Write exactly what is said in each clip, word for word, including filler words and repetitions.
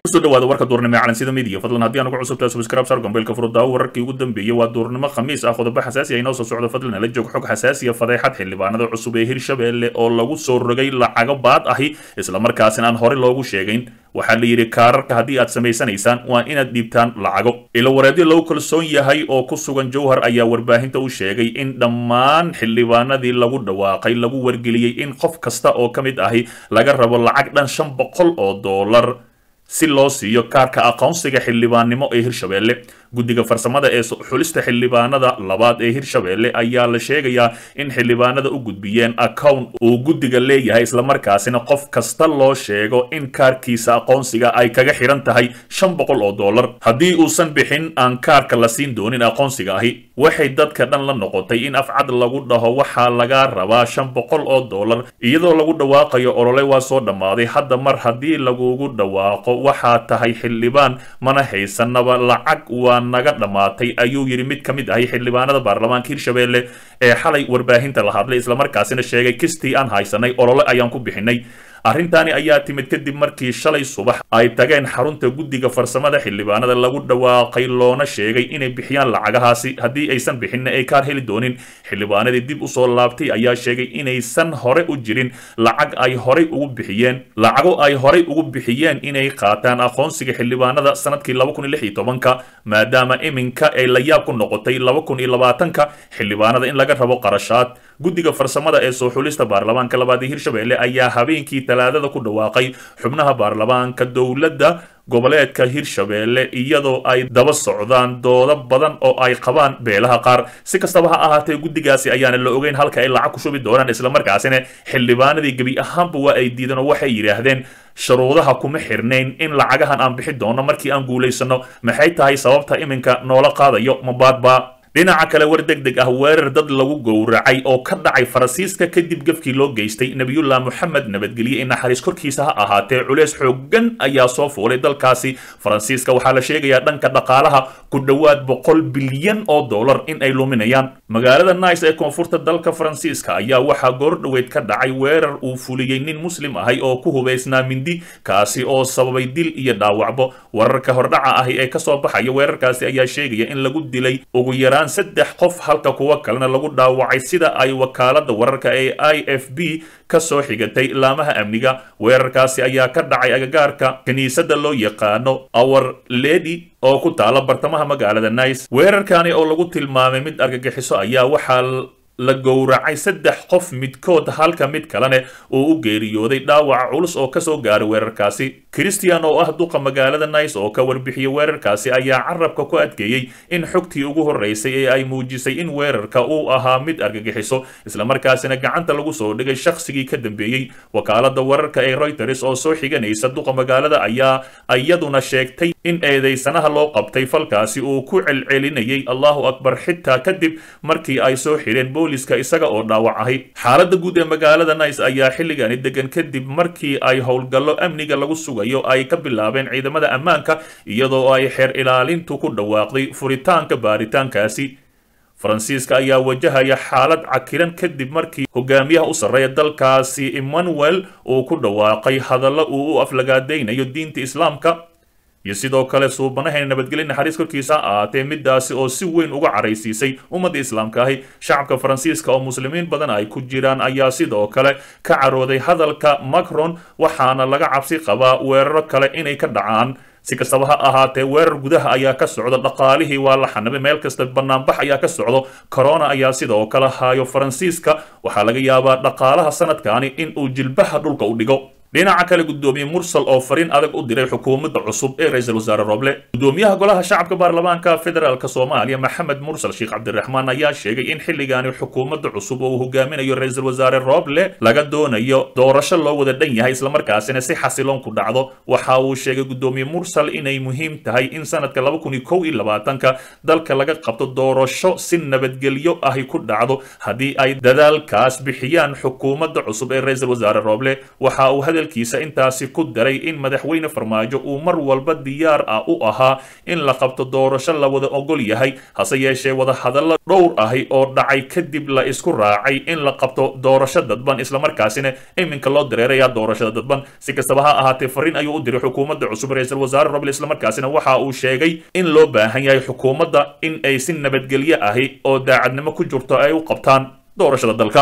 kusoo dhawaada warka duurnimo ee calansida media fadlan haddii aan ugu cusubtahay subscribe sar gambeelka furudda wararkii ugu dambeeyay waa duurnimo khamiis ah qodobo xasaasi ah inoo soo socdo fadlan la joog xog xasaasi ah fadeexad xildhibaanada cusub ee Hirshabelle oo lagu soo rogay lacago baad ahi isla markaasina aan hore loogu sheegayn waxaa la yiri kaararka haddii aad samaysanaysaan waa inaad dhiibtaan lacago ilo wareedyo lagu kalsoon yahay oo ku sugan Jowhar ayaa warbaahinta u sheegay in dhammaan xildhibaanadii lagu dhawaaqay lagu wargeliyay in qof kasta oo kamid ahi laga rabo lacag dhan shan boqol oo dollar si loo siiyo kaarka aqoonsiga xildhibaannimo ee Hirshabelle guddiga farsamada ee xulista xildhibaanada labaad ee Hirshabelle ayaa la sheegayaa in xildhibaanada u gudbiyeen account uu guddiga leeyahay isla markaasina qof kasta loo sheego in kaarkiisa aqoonsiga ay kaga xiran tahay shan boqol oo dollar haddii uusan bixin aan kaarka la siin doonin aqoonsiga ahi waxay dadka dhan la noqotay in afcad lagu dhaho waxaa laga rabaa shan boqol oo dollar iyadoo lagu dhawaaqayo olole waa soo dhamaaday hadda mar haddii lagugu dhawaaqo waxaa tahay xildhibaan mana haysanaba lacag waa naga dhamaatay ayuu yiri mid kamid ah xildhibaanada baarlamaanka Hirshabelle ee xalay warbaahinta la hadlay isla markaasina sheegay kistii aan haysanay olole ayaan ku bixinay arrintani ayaa timid kadib markii shalay subax ay tageen xarunta guddiga farsamada xildhibaanada lagu dhawaaqay loona sheegay inay bixiyaan lacagahaasi haddii aysan bixin ay kaar heli doonin xildhibaanadii dib u soo laabtay ayaa sheegay inaysan hore u jirin lacag ay hore ugu bixiyeen lacago ay hore ugu bixiyeen inay qaataan aqoonsiga xildhibaanada sanadkii laba kun iyo lix iyo toban maadaama iminka ay la yaab ku noqotay laba kun iyo labaatan xildhibaanada in laga rabo qarashaad guddiga farsamada ee soo xulista baarlamaanka labaad ee Hirshabelle ayaa habeenkii talaadada ku dhawaaqay xubnaha baarlamaanka dowladda goboleedka Hirshabelle iyadoo ay daba socdaan doodo badan oo ay qabaan beelaha qaar si kastaba ha ahaatee guddigaasi ayaana la ogeyn halka ay lacag ku shubi doonaan isla markaasina xildhibaanadii gabi ahaanba waa ay diideen oo waxay yiraahdeen shuruudaha kuma xirnayn in lacagahan aan bixi doono markii aan guuleysano maxay tahay sababta iminka noola qaadayo mabaadba dhinaca kale war degdeg ah weerar dad lagu gowracay oo ka dhacay Faransiiska kadib gafkii loo geystay Nabiyullah Muhammad nabadgeliye in naxariis korkiisa ha ahaatee culeys xooggan ayaa soo foolay dalkaasi Faransiiska waxaa la sheegayaa dhanka dhaqaalaha ku dhawaad boqol bilyan oo dollar in ay luminayaan magaalada Nice ee koonfurta dalka Faransiiska ayaa waxaa goor dhaweyd ka dhacay weerar uu fuliyay nin muslim ahay oo ku hubeysnaa mindi kaasi oo sababay dil iyo dhaawacbo wararka hordhaca ah ee ka soo baxaya weerarkaasi ayaa sheegaya in lagu dilay ugu yaraan saddex qof halka kuwa kalena lagu dhaawacay sida ay wakaalada wararka ee I F B ka soo xigatay laamaha amniga weerarkaasi ayaa ka dhacay agagaarka kaniisada loo yaqaano Our Lady oo ku taala bartamaha magaalada Nice weerarkani oo lagu tilmaamay mid argagixiso ayaa waxaa la gowracay saddex qof midkood halka mid kalena uu u geeriyooday dhaawac culus oo ka soo gaaray weerarkaasi Christian oo ah duqa magaalada Nice oo ka warbixiyay weerarkaasi ayaa carabka ku adkeeyay in xogtii ugu horeysay ee ay muujisay in weerarka uu ahaa mid argagixiso isla markaasina gacanta lagu soo dhigay shakhsigii ka dambeeyay wakaalada wararka ee Reuters oo soo xiganaysa duqa magaalada ayaa iyaduna sheegtay in eedeysanaha loo qabtay falkaasi uu ku celcelinayay Allahu Akbar xitaa kadib markii ay soo xireen booliska isaga oo dhaawac ahay xaaladda guud ee magaalada Nice ayaa xilligan degan kadib markii ay howlgallo amniga lagu sugayo ay ka bilaabeen ciidamada ammaanka iyadoo ay xeer ilaalintu ku dhawaaqday furitaanka baaritaankaasi Faransiiska ayaa wajahaya xaalad cakiran kadib markii hogaamiyaha u sareeya dalkaasi Emmanuel uu ku dhawaaqay hadallo uu u aflagaadeynayo diinta Islaamka iyo sidoo kale suubanaha nabadgelyo naxariis korkiisa aatee midaasi oo si weyn uga careysiisay ummadda islaamka ah shacabka Faransiiska oo muslimiin badan ay ku jiraan ayaa sidoo kale ka carooday hadalka Macron waxaana laga cabsi qabaa weeraro kale inay ka dhacaan si kastaba ha ahaatee weerar gudaha ayaa ka socda dhaqaalihii waa la xanibay meel kasta banaanbax ayaa ka socdo corona ayaa sidoo kale haayo Faransiiska waxaa laga yaabaa dhaqaalaha sanadkani in uu jilbaha dhulka u dhigo dhinaca kale gudoomiye mursal oo fariin adag u diray xukuumadda cusub ee ra'iisul wasaare Roble gudoomiyaha golaha shacabka baarlamaanka federaalka Soomaaliya Maxamed Mursal Sheikh Cabdiraxmaan ayaa sheegay in xilligaani xukuumadda cusub oo hogaaminayo ra'iisul wasaare Roble laga doonayo doorasho loo wada dhan yahay isla markaasina si xasiloon ku dhacdo waxa uu sheegay gudoomiye Mursal inay muhiim tahay in sanadka laba kun iyo kow iyo labaatan dalka laga qabto doorasho si nabadgelyo ah ku dhacdo haddii ay dadaalkaas bixiyaan xukuumadda cusub ee ra'iisul wasaare Roble waxa uu hadalkiisa intaasi ku daray in madaxweyne farmaajo uu mar walba diyaar ah u ahaa in la qabto doorasho la wada ogol yahay hase yeeshee wada hadallo dhowr ahi oo dhacay kadib la isku raacay in la qabto doorasho dadban islamarkaasina iminka loo dareeraya doorashada dadban si kastaba ha ahaatee fariin ayuu u diray xukuumadda cusub ra-iisul wasaare roble islamarkaasina waxa uu sheegay in loo baahan yahay xukuumadda in ay si nabadgelyo ahi oo daacadnimo ku jirto ay u qabtaan doorashada dalka.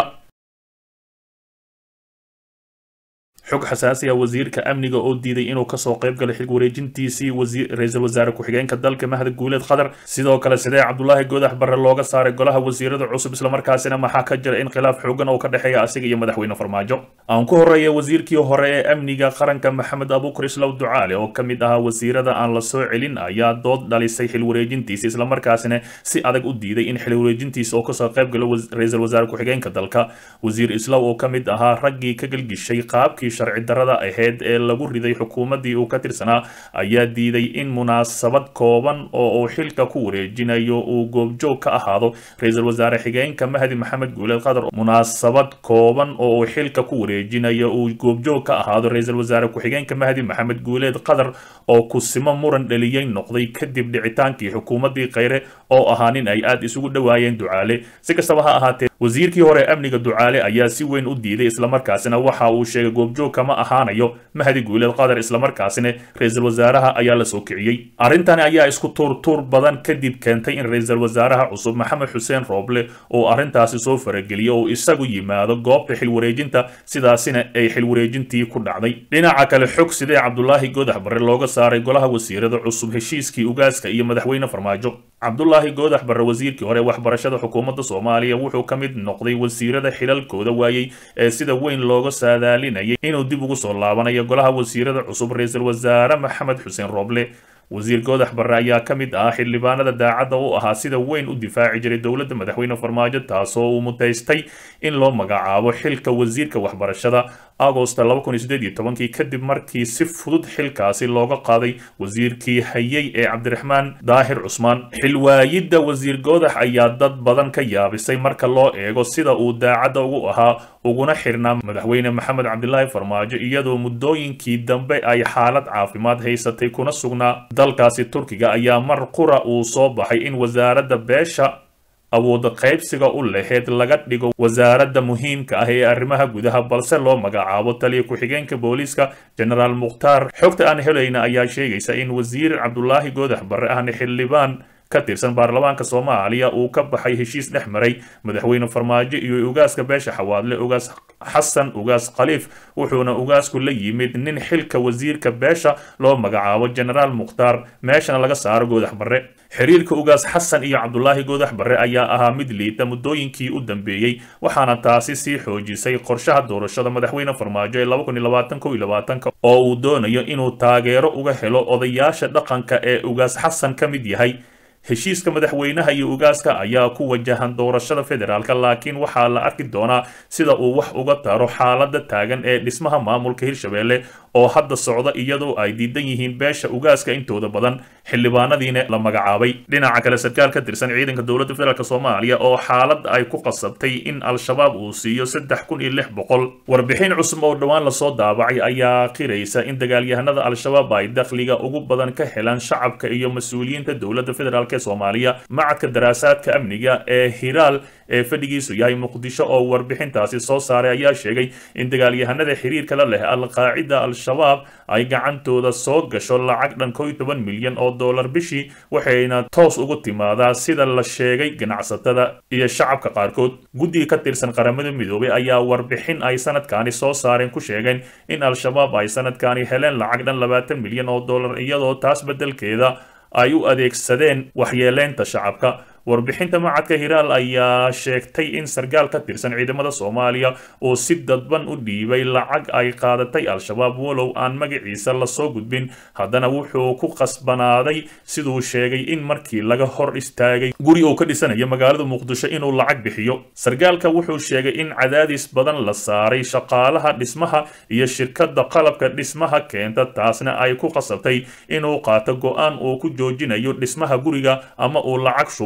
xog xasaasi ah wasiirka amniga oo diiday inuu kasoo qayb galo xil wareejintiisii ra-iisul wasaare ku-xigeenka dalka mahad guuleed qadar sidoo kale sidee cabdulaahi goodax barre looga saaray golaha wasiirada cusub islamarkaasina maxaa ka jira in khilaaf xoogan oo ka dhexeeya asiga iyo madaxweyne farmaajo. aan ku horeeya wasiirkii hore ee amniga qaranka maxamed abuukar islaw ducaale oo ka mid ahaa wasiirada aan la soo celin ayaa dood dhalisay xil wareejintiisa islamarkaasina si adag u diiday in xil wareejintiisa oo kasoo qayb galo ra-iisul wasaare ku-xigeenka dalka. wasiir islaw oo ka mid ahaa raggii ka gelgishay qaabkii sharci darrada ahayd ee lagu riday xukuumaddii uu ka tirsanaa ayaa diiday in munaasabad kooban oo uu xilka ku wareejinayo uu goobjoog ka ahaado ra-iisul wasaare xigeenka mahdi maxamed guuleed qadar munaasabad kooban oo uu xilka ku wareejinayo uu goobjoog ka ahaado ra-iisul wasaare ku-xigeenka mahdi maxamed guuleed qadar oo kusimo muran dhaliyay noqday kadib dhicitaankii xukuumaddii kheyre oo ahaa nin ay aad isugu dhowaayeen ducaale. si kastaba ha ahaatee wasiirkii hore amniga ducaale ayaa si weyn u diiday islamarkaasina waxa uu sheegay goobjoog kama ahaanayo mahdi guuleed qadar islamarkaasina ra-iisul wasaaraha ayaa la soo kiciyey. arrintani ayaa isku tuurtuur badan kadib keentay in ra-iisul wasaaraha cusub maxamed xuseen rooble uu arrintaasi soo farageliyo oo isagu yimaado goobta xil wareejinta sidaasina ay xil wareejintii ku dhacday. dhinaca kale xog sidee cabdulaahi goodax barre looga saaray golaha wasiirada cusub heshiiskii ugaaska iyo madaxweyne farmaajo. cabdulaahi goodax barre wasiirkii hore waxbarashada xukuumadda soomaaliya wuxuu ka mid noqday wasiirada xilalkooda waayey ee sida weyn looga saadaalinayay inuu dib ugu soo laabanayo golaha wasiirada cusub ra-iisul wasaare maxamed xuseen rooble. wasiir goodax barre ayaa ka mid ah xildhibaanada daacadda u ahaa sida weyn u difaaci jiray dowladda madaxweyne farmaajo taasoo uu mutaystay in loo magacaabo xilka wasiirka waxbarashada agosto laba kun iyo siddeed iyo tobankii kadib markii si fudud xilkaasi looga qaaday wasiirkii hayay ee cabdiraxmaan daahir cusmaan. xilwaayidda wasiir goodax ayaa dad badan ka yaabisay marka loo eego sida uu daacadda ugu ahaa uguna xirnaa madaxweyne maxamed cabdilaahi farmaajo iyadoo muddooyinkii dambe ay xaalad caafimaad haysatay kuna sugnaa dalkaasi turkiga ayaa mar qura uu soo baxay in wasaaradda beesha awooda qaybsiga u laheyd laga dhigo wasaaradda muhiimka ah ee arrimaha gudaha balse loo magacaabo taliya ku-xigeenka booliiska genaraal mukhtaar. xogta aan helayna ayaa sheegaysa in wasiir cabdulaahi goodax barre ahna xildhibaan ka tirsan baarlamaanka soomaaliya uu ka baxay heshiis dhex maray madaxweyne farmaajo iyo ugaaska beesha xawaadle ugaas xasan ugaas khaliif wuxuuna ugaasku la yimid nin xilka wasiirka beesha loo magacaabo genaraal mukhtaar meeshana laga saaro goodax barre. xiriirka ugaas xasan iyo cabdulaahi goodax barre ayaa ahaa mid liita muddooyinkii u dambeeyey waxaana taasi sii xoojisay qorshaha doorashada madaxweyne farmaajo ee laba kun iyo labaatan kow iyo labaatanka oo uu doonayo inuu taageero uga helo odayaasha dhaqanka ee ugaas xasan ka mid yahay. heshiiska madaxweynaha iyo ugaaska ayaa ku wajahan doorashada federaalka laakiin waxaa la arki doonaa sida uu wax uga taro xaaladda taagan ee dhismaha maamulka hirshabelle oo hadda socda iyadoo ay diidan yihiin beesha ugaaska intooda badan xildhibaanadiina la magacaabay. dhinaca kale sarkaal ka tirsan ciidanka dowladda federaalk soomaaliya oo xaaladda ay ku qasabtay in al-shabaab uu siiyo saddex kun iyo lix boqol. warbixin cusub oo dhowaan lasoo daabacay ayaa qiraysa in dagaalyahanada al-shabaab ay dakhliga ugu badan ka helaan shacabka iyo mas-uuliyiinta dowladda federaalk soomaaliya. macadka daraasaadka amniga ee hiraal ee fadhigiisu yahay muqdisho oo warbixintaasi soo saaray ayaa sheegay in dagaalyahanada xiriirka la leh al-qaacida al-shabaab ay gacantooda soo gasho lacag dhan kow iyo toban milyan oo dollar bishii waxayna toos ugu timaadaa sida la sheegay ganacsatada iyo shacabka qaarkood. guddiga ka tirsan qaramada midoobay ayaa warbixin ay sanadkaani soo saareen ku sheegeen in al-shabaab ay sanadkaani heleen lacag dhan labaatan milyan oo dollar iyadoo taas beddelkeeda ay u adeegsadeen waxyeeleynta shacabka. warbixinta macadka hiraal ayaa sheegtay in sargaal ka tirsan ciidamada soomaaliya oo si dadban u dhiibay lacag ay qaadatay al-shabaab walow aan magaciisa lasoo gudbin haddana wuxuu ku qasbanaaday siduu sheegay in markii laga hor istaagay guri uu ka dhisanayo magaalada muqdisho inuu lacag bixiyo. sargaalka wuxuu sheegay in cadaadis badan la saaray shaqaalaha dhismaha iyo shirkadda qalabka dhismaha keenta taasna ay ku qasabtay inuu qaato go-aan uu ku joojinayo dhismaha guriga ama uu lacag shubo.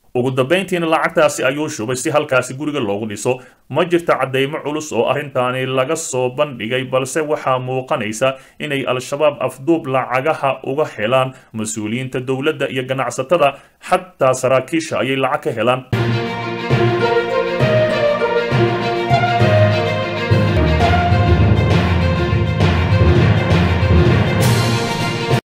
ugu dambeyntiina lacagtaasi ayuu shubay si halkaasi guriga loogu dhiso ma jirta cadeymo culus oo arrintaani laga soo bandhigay balse waxaa muuqanaysa inay al-shabaab afduub lacagaha uga helaan mas-uuliyiinta dowladda iyo ganacsatada xataa saraakiisha ayay lacag ka helaan